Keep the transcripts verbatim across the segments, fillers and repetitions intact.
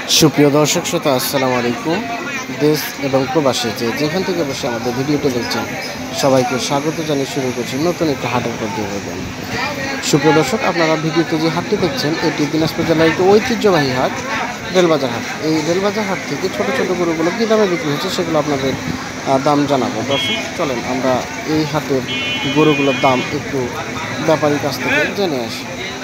সুপ্রিয় দর্শক শ্রোতা, আসসালামু আলাইকুম। দেশ এবং প্রবাসী যে যেখান থেকে বসে আমাদের ভিডিওটা দেখছেন সবাইকে স্বাগত জানিয়ে শুরু করছি নতুন একটি হাটের প্রতিবেদন। সুপ্রিয় দর্শক, আপনারা ভিডিওতে যে হাটটি দেখছেন এটি দিনাজপুর জেলার একটি ঐতিহ্যবাহী হাট, রেলবাজার হাট। এই রেলবাজার হাট থেকে ছোটো ছোটো গরুগুলো কী দামে বিক্রি হচ্ছে সেগুলো আপনাদের দাম জানাবো। দর্শক চলেন আমরা এই হাটের গরুগুলোর দাম একটু ব্যাপারীর কাছ থেকে জেনে আসি।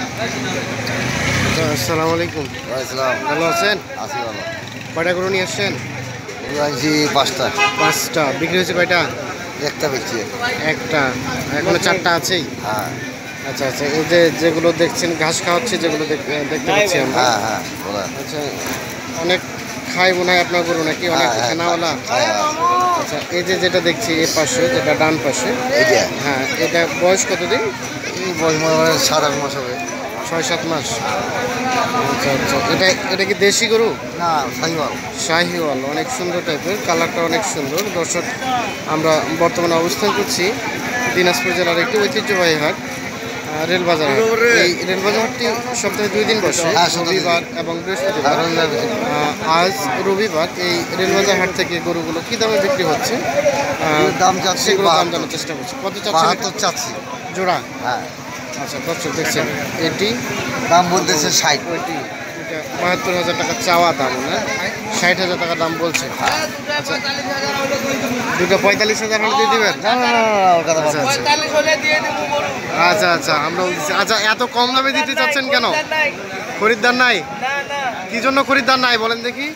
আসসালামু আলাইকুম। ভালো আছেন? আছি ভালো। কয়টা গরু নিয়ে আসছেন? আনছি পাঁচটা। পাঁচটা। বিক্রি হয়েছে কয়টা? একটা বেচছি। একটা। এখনো চারটা আছেই? হ্যাঁ। আচ্ছা আচ্ছা, এই যে যেগুলো দেখছেন ঘাস খাওয়াচ্ছে, যেগুলো দেখতে পাচ্ছি আমরা। হ্যাঁ হ্যাঁ। আচ্ছা, অনেক খায় মনে হয় আপনার গরু নাকি? অনেক খানাওয়ালা? আচ্ছা, এই যে যেটা দেখছি এ পাশে, যেটা ডান পাশে, হ্যাঁ, এটা বয়স কতদিন? এই বয়স মনে হয় সাত আট মাস হবে। ছয় সাত মাস। আচ্ছা আচ্ছা, এটা এটা কি দেশি গরু? না, শাহিওয়াল। শাহিওয়াল, অনেক সুন্দর টাইপের, কালারটা অনেক সুন্দর। দর্শক, আমরা বর্তমানে অবস্থান করছি দিনাজপুর জেলার একটি ঐতিহ্যবাহী হাট, রেলবাজার হাট। এই রেলবাজার হাটটি সপ্তাহে দুই দিন বসে, রবিবার এবং বৃহস্পতিবার। আজ রবিবার। এই রেলবাজার হাট থেকে গরুগুলো কী দামে বিক্রি হচ্ছে দাম চাচ্ছি, সেগুলো দাম জানার চেষ্টা করছি। কত চাচ্ছি? চাচ্ছি জোড়া? হ্যাঁ। আচ্ছা দর্শক দেখছেন, এটি দাম বলতেছে ষাট। ওইটি এটা বাহাত্তর হাজার টাকা চাওয়া দাম, না ষাট হাজার টাকা দাম বলছে। আচ্ছা, দুটো পঁয়তাল্লিশ হাজার হলে দিয়ে দেবেন? আচ্ছা আচ্ছা, আমরা আচ্ছা, এত কম দামে দিতে চাচ্ছেন কেন? খরিদ্দার নাই? কি জন্য খরিদ্দার নাই বলেন দেখি?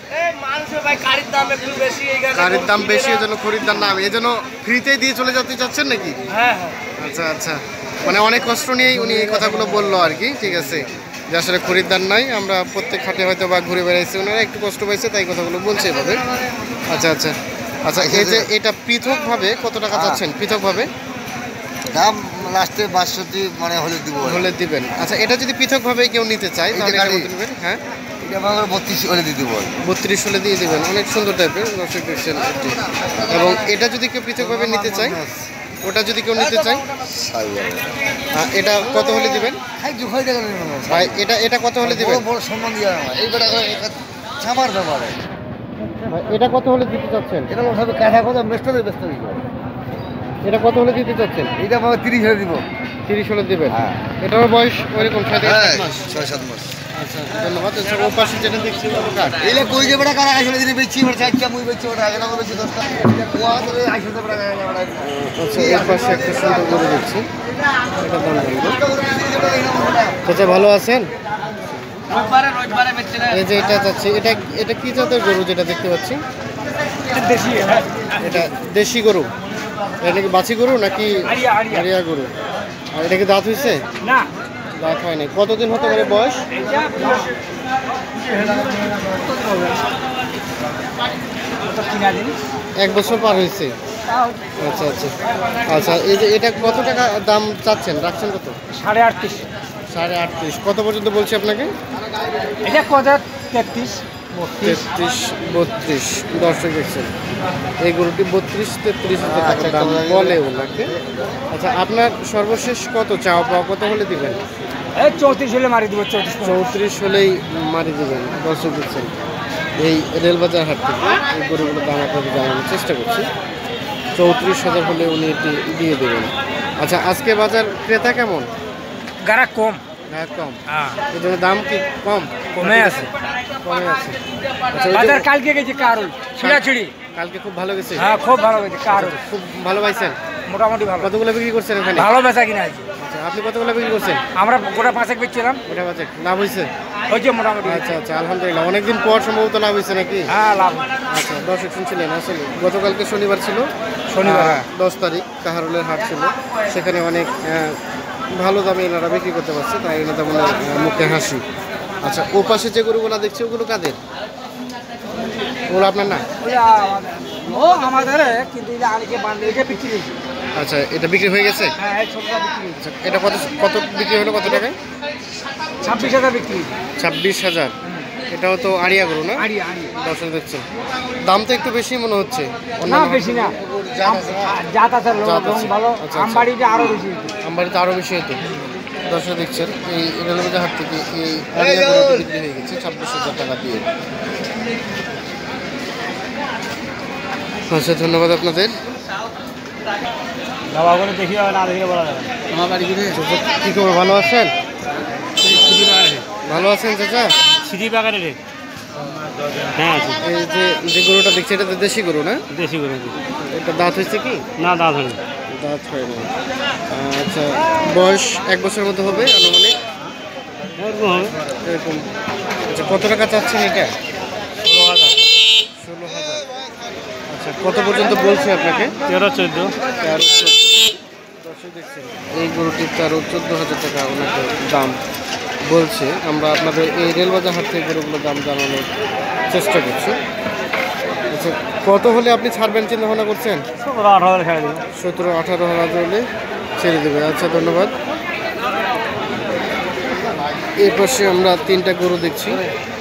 গাড়ির দাম বেশি, এই জন্য খরিদ্দার নাই। এই জন্য ফ্রিতেই দিয়ে চলে যেতে চাচ্ছেন নাকি? আচ্ছা আচ্ছা, মানে অনেক কষ্ট নিয়েই উনি এই কথাগুলো বললো আর কি। ঠিক আছে, যে আসলে খরিদ্দার নাই, আমরা প্রত্যেক হাটে হয়তো বা ঘুরে বেড়াইছি, ওনারা একটু কষ্ট পাইছে তাই কথাগুলো বলছে এভাবে। আচ্ছা আচ্ছা আচ্ছা, এই যে এটা পৃথকভাবে কত টাকা চাচ্ছেন? পৃথকভাবে দাম লাস্টে বাষট্টি মানে হলে দিব, হলে দিবেন। আচ্ছা, এটা যদি পৃথকভাবে কেউ নিতে চায় তাহলে কেমন দিবেন? হ্যাঁ, এটা আমার বত্রিশ হলে দিয়ে দেবো। বত্রিশ হলে দিয়ে দেবেন। অনেক সুন্দর টাইপের দর্শক দেখছেন এটি। এবং এটা যদি কেউ পৃথকভাবে নিতে চায়, ওটা যদি কেউ নিতে চায়, এটা কত হলে দিবেন? ভাই এটা এটা কত হলে দিবেন? সম্মান দিয়ে ছামার ব্যাপারে এটা কত হলে দিতে চাচ্ছেন? এটা সব কাঠা কথা ব্যস্ত ব্যস্ত এটা কত হলে দিতে চাচ্ছেন? এটা আমার তিরিশ হলে দিব। তিরিশ হলে দেবেন? হ্যাঁ। এটার বয়স ওইরকম ছয় মাস। ছয় সাত মাস। আচ্ছা, ধন্যবাদ। ও পাশে যেটা দেখছি এটা কই যে বেটা কারা আসলে দিনে বেচি ওটা চারটা মুই বেচি ওটা আগে না বেচি দশটা কোয়া ধরে আইসো তো বেটা। আচ্ছা, এই পাশে একটা সুন্দর গরু দেখছি, এটা দাম বলবো। আচ্ছা, ভালো আছেন? এই যে এটা যাচ্ছে, এটা এটা কি জাতের গরু যেটা দেখতে পাচ্ছি? এটা দেশি গরু? এটা নাকি বাছি গরু নাকি আরিয়া গরু? আর এটা কি দাঁত হয়েছে? না, দাঁত হয়নি। কতদিন হতে পারে বয়স? এক বছর পার হয়েছে। আচ্ছা আচ্ছা আচ্ছা, এই যে এটা কত টাকা দাম চাচ্ছেন, রাখছেন কত? সাড়ে আটত্রিশ। সাড়ে আটত্রিশ। কত পর্যন্ত বলছি আপনাকে? এটা কত? তেত্রিশ তেত্রিশ বত্রিশ। দর্শক দেখছেন এই গরুটি বত্রিশ তেত্রিশ হাজার টাকা দাম বলে ওনাকে। আচ্ছা, আপনার সর্বশেষ কত চাওয়া পাওয়া, কত হলে দিবেন? এই চৌত্রিশ হলে মারি দিব। চৌত্রিশ চৌত্রিশ হলেই মারি দেবেন। দর্শক দেখছেন এই রেলবাজার হাট থেকে এই গরুগুলোর দাম আপনাদের জানানোর চেষ্টা করছি। চৌত্রিশ হাজার হলে উনি এটি দিয়ে দেবেন। আচ্ছা, আজকে বাজার ক্রেতা কেমন? গাড়া কম। হ্যাঁ, কম। হ্যাঁ, এই জন্য দাম কি কম? কমে আছে, কমে আছে। আচ্ছা, বাজার কালকে গেছে কারুল ছিড়াছিড়ি। কালকে খুব ভালো গেছে? হ্যাঁ, খুব ভালো গেছে কারুল। খুব ভালো পাইছেন? মোটামুটি ভালো। কতগুলো বিক্রি করছেন এখানে? ভালো বেচা কিনা আছে। আচ্ছা, আপনি কতগুলো বিক্রি করছেন? আমরা গোটা পাঁচেক বেচছিলাম। ওটা পাঁচেক। লাভ হয়েছে? হয়েছে মোটামুটি। আচ্ছা আচ্ছা, আলহামদুলিল্লাহ। অনেকদিন পর সম্ভবত লাভ হয়েছে নাকি? হ্যাঁ, লাভ। আচ্ছা, দর্শক শুনছিলেন, আসলে গতকালকে শনিবার ছিল, শনিবার দশ তারিখ কাহারুলের হাট ছিল। সেখানে অনেক ভালো দামে এনারা বিক্রি করতে পারছে, তাই এনারা মনে মুখে হাসি। আচ্ছা, ও পাশে যে গরুগুলো দেখছি ওগুলো কাদের? ওগুলো আপনার না? ও আমাদের, কিন্তু এটা বিক্রি হয়েছে। আচ্ছা, এটা বিক্রি হয়ে গেছে? হ্যাঁ, এই ছোটটা বিক্রি হয়েছে। আচ্ছা, এটা কত কত বিক্রি হলো, কত টাকায়? ছাব্বিশ হাজার বিক্রি হয়েছে। ছাব্বিশ হাজার। এটাও তো আড়িয়া গরু না? আড়িয়া আড়িয়া। দর্শক দেখছেন দাম তো একটু বেশি মনে হচ্ছে। না, বেশি না। জাত আছে, ভালো। আমবাড়িতে আরো বেশি। আমবাড়িতে আরো বেশি হতো। দর্শক দেখছেন এই রেলবাজার হাট থেকে এই আরিয়া গরুটি বিক্রি হয়ে গেছে ছাব্বিশ হাজার টাকা দিয়ে। আচ্ছা, ধন্যবাদ আপনাদের। বাবা করে দেখি না দেখি বলা যাবে আমার বাড়ি ঘুরে কী খবর, ভালো আছেন? ভালো আছেন চাচা? সিঁড়ি বাগানে রে হ্যাঁ আছে এই যে যে গরুটা দেখছি এটা তো দেশি গরু না? দেশি করে এটা দাঁত হয়েছে কি? না দাঁত হয়নি দাঁত হয় না। আচ্ছা, বয়স এক বছরের মতো হবে আনুমানিক এরকম হবে এরকম। আচ্ছা, কত টাকা চাচ্ছেন এটা? ষোলো হাজার ষোলো হাজার। আচ্ছা, কত পর্যন্ত বলছে আপনাকে? তেরো চোদ্দো তেরো চোদ্দো। দর্শক দেখছেন এই গরুটির তেরো চোদ্দো হাজার টাকা ওনাকে দাম বলছে। আমরা আপনাদের এই রেলবাজার হাট থেকে গরুগুলোর দাম জানানোর চেষ্টা করছি। আচ্ছা, কত হলে আপনি ছাড়বেন চিন্তা ভাবনা করছেন? সতেরো আঠারো হাজার খেয়ে দেবো সতেরো আঠারো হাজার হলে ছেড়ে দেবে। আচ্ছা, ধন্যবাদ। এই পাশে আমরা তিনটা গরু দেখছি,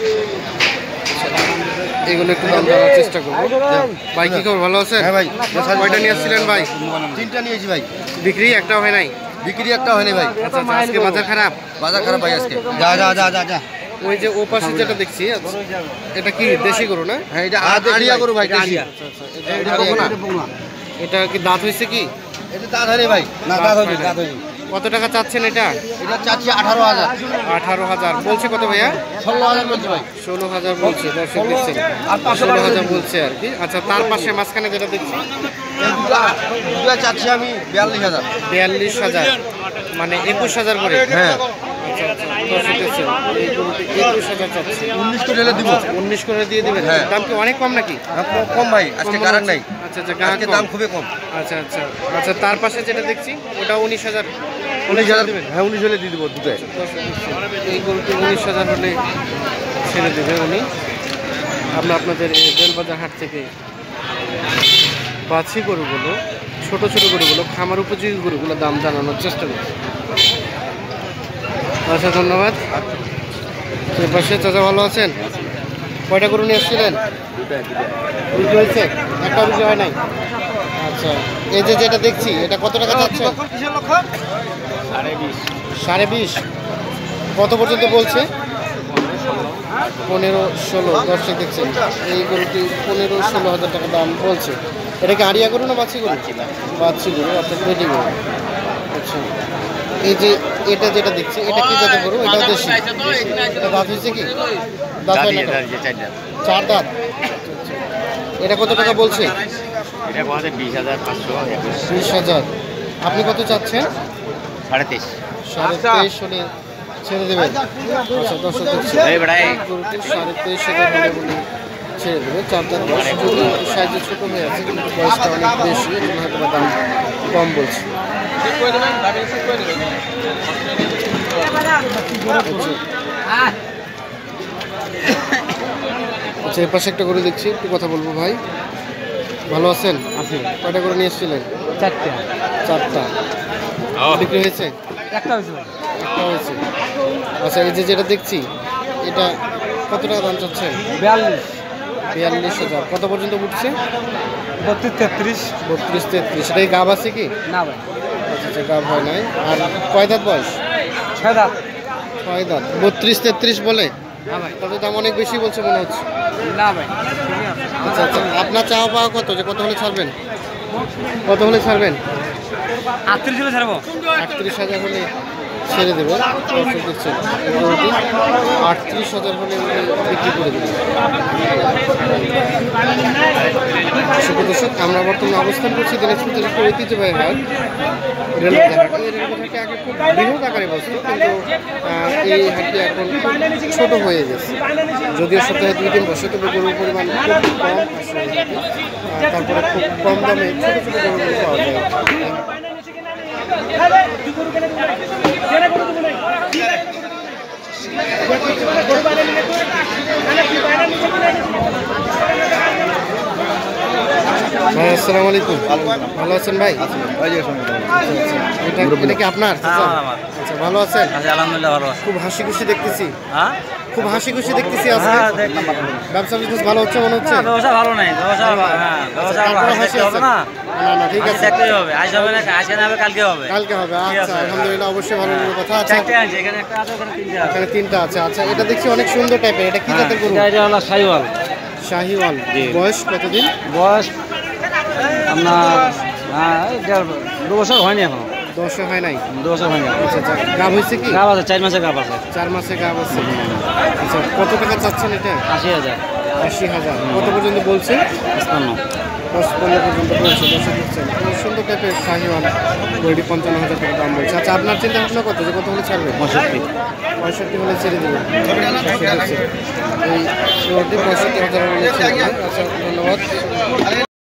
এগুলো একটু দাম জানার চেষ্টা করবো। ভাই কি খবর, ভালো আছেন? হ্যাঁ ভাই, কয়টা নিয়ে আসছিলেন ভাই? তিনটা নিয়েছি ভাই, বিক্রি একটাও হয় নাই? বিক্রি একটা হয়নি ভাই। আচ্ছা আচ্ছা, আজকে বাজার খারাপ? বাজার খারাপ ভাই আজকে। যা যা যা যা যা ওই যে ও পাশে যেটা দেখছি, আচ্ছা, এটা কি দেশি গরু না? হ্যাঁ, এটা আড়িয়া গরু ভাই, দেশি। আচ্ছা আচ্ছা, এটা এটা বকনা? এটা কি দাঁত হয়েছে কি? এটা দাঁত হয়নি ভাই, না দাঁত হয়নি, দাঁত হয়নি। কত টাকা চাচ্ছেন এটা? এটা চাচ্ছি আঠারো হাজার। আঠারো হাজার বলছে। কত ভাইয়া? ষোলো হাজার বলছি ভাই। ষোলো হাজার বলছে। দর্শক দেখছেন ষোলো হাজার বলছে আর কি। আচ্ছা, তার পাশে মাঝখানে যেটা দেখছি এই দুটা দুটা চাচ্ছি আমি বিয়াল্লিশ হাজার। বিয়াল্লিশ হাজার, মানে একুশ হাজার করে। হ্যাঁ, আচ্ছা আচ্ছা, দর্শক দেখছেন এই গরুটি একুশ হাজার চাচ্ছে। উনিশ করে হলে দিব। উনিশ করে দিয়ে দেবেন? হ্যাঁ। দাম কি অনেক কম নাকি? হ্যাঁ, কম- কম ভাই, আজকে কম গ্রাহক মনে নাই। হচ্ছে? আচ্ছা আচ্ছা, গ্রাহক আজকে কম। দাম খুবই কম। আচ্ছা আচ্ছা আচ্ছা, তার পাশে যেটা দেখছি ওটা উনিশ হাজার উনিশ হাজার দেবেন? হ্যাঁ, উনিশ হলে দিয়ে দিব দুটাই। দর্শক দেখছেন, এই গরুটি উনিশ হাজার হলে ছেড়ে দেবে উনি। আমরা আপনাদের এই রেলবাজার হাট থেকে বাছি গরুগুলো, ছোট ছোট গরুগুলো, খামার উপযোগী গরুগুলো দাম জানানোর চেষ্টা করছি। আচ্ছা, ধন্যবাদ। এর পাশে চাচা ভালো আছেন? কয়টা গরু নিয়ে এসেছিলেন? বিক্রি হয়েছে? একটা বিক্রি হয় নাই? আচ্ছা, এই যে যেটা দেখছি এটা কত টাকা চাচ্ছেন? সাড়ে বিশ। কত পর্যন্ত বলছে? পনেরো ষোলো। দর্শক দেখছেন এই গরুটি পনেরো ষোলো হাজার টাকা দাম বলছে। এটা কি আড়িয়া গরু না বাচ্চি গরু? বাচ্চি গরু, অর্থাৎ বেটি গরু। আচ্ছা, এই যে এটা যেটা দেখছি এটা কি জাতের গরু? এটা দেশি। এটা দাঁত হয়েছে কি? দাঁত হয় না তো? চার দাঁত। এটা কত টাকা বলছে? এটা বলতে বিশ হাজার পাঁচশো একুশ বিশ হাজার। আপনি কত চাচ্ছেন? সাড়ে তেইশ সাড়ে তেইশ হলে ছেড়ে দেবেন? আচ্ছা, দর্শক দেখছি গরুটি সাড়ে তেইশ হাজার হলে বলে ছেড়ে দেবে। চার দাঁত বয়স, যদি সাইজে ছোটো হয়ে আছে কিন্তু বয়সটা অনেক বেশি, এই জন্য হয়তো বা দাম কম বলছে। আচ্ছা, এই পাশে একটা গরু দেখছি, একটু কথা বলবো। ভাই ভালো আছেন? কয়টা করে নিয়ে এসেছিলেন? চারটে চারটা। বিক্রি হয়েছে? একটা হয়েছে একটা হয়েছে। আচ্ছা, এই যে যেটা দেখছি এটা কত টাকা দাম চাচ্ছেন? বিয়াল্লিশ বিয়াল্লিশ হাজার। কত পর্যন্ত উঠছে? বত্রিশ তেত্রিশ বত্রিশ তেত্রিশ। এটা কি গাব আছে কি? না ভাই আচ্ছা আচ্ছা, গাব হয় নাই। আর কয় দাঁত বয়স? ছয় দাঁত ছয় দাঁত। বত্রিশ তেত্রিশ বলে? না ভাই তবে দাম অনেক বেশি বলছে মনে হচ্ছে। না ভাই আচ্ছা আচ্ছা, আপনার চাওয়া পাওয়া কত, যে কত হলে ছাড়বেন? কত হলে ছাড়বেন? আটত্রিশ হলে ছাড়বো আটত্রিশ হাজার হলে ছেড়ে দেবে। দর্শক দেখছেন এই গরুটি আটত্রিশ হাজার হলে উনি বিক্রি করে দেবেন। সুপ্রিয় দর্শক, আমরা বর্তমানে অবস্থান করছি দিনাজপুর একটি ঐতিহ্যবাহী হাট রেলবাজার হাট। এই রেলবাজারটি আগে খুব বৃহৎ আকারে বসত, কিন্তু আহ, এই হাটটি এখন খুব ছোট হয়ে গেছে। যদিও সপ্তাহে দুই দিন বসে, তবে গরুর পরিমাণ খুব কম আসে এই হাটে। আহ, তারপরে খুব কম দামে ছোটো ছোটো গরুগুলো পাওয়া যায়। ভাই আসসালামু আলাইকুম, ভালো আছেন ভাই? আচ্ছা আচ্ছা, এটা এটা কি আপনার? আচ্ছা, ভালো আছেন? আলহামদুলিল্লাহ ভালো আছে খুব হাসি খুশি দেখতেছি, হ্যাঁ খুব খুব হাসি খুশি দেখতেছি আজকে। হ্যাঁ, দেখলাম ভালো। ব্যবসা বিজনেস ভালো হচ্ছে মনে হচ্ছে। না, ব্যবসা ভালো নাই, ব্যবসা হ্যাঁ, ব্যবসা তারপরে ভালো হাসি দেখতে হবে আছে। না। না না ঠিক হাসি আছে, দেখতেই হবে, আজ হবে না, আজকে না হবে, কালকে হবে। কালকে হবে। ঠিক আচ্ছা আছে। আলহামদুলিল্লাহ, অবশ্যই ভালো লাগলো কথা। আচ্ছা চারটে আনছে, এখানে একটা আছে, ওখানে তিনটে আছে। এখানে তিনটা আছে। আচ্ছা এটা দেখছি অনেক সুন্দর টাইপের, এটা কি জাতের গরু? এটা এটা হলো সাইওয়াল। শাহিওয়াল। জি। বয়স কতদিন? বয়স আপনার হ্যাঁ, এই দেড় দু বছর হয়নি এখন, দশে হয় নাই। দু বছর হয়নি এখন। আচ্ছা আচ্ছা, গাব হয়েছে কি? গাব আছে, চার মাসের গাব আছে, চার মাসে গাব আছে। আচ্ছা কত টাকা চাচ্ছেন এটা? আশি হাজার আশি হাজার। কত পর্যন্ত বলছে? পঁচপান্ন। দশ পনেরো পর্যন্ত বলছে। দশে দিচ্ছেন খুব সুন্দর টাইপের শাহিওয়াল গরুটি পঞ্চান্ন হাজার টাকা দাম বলছে। আচ্ছা আপনার চিন্তা ভাবনা কত, যে কত হলে ছাড়বে? পঁয়ষট্টি। পঁয়ষট্টি হলে ছেড়ে দেবেন। এই গরুটি পঁয়ষট্টি হাজার হলে ছেড়ে দেবেন। আচ্ছা ধন্যবাদ।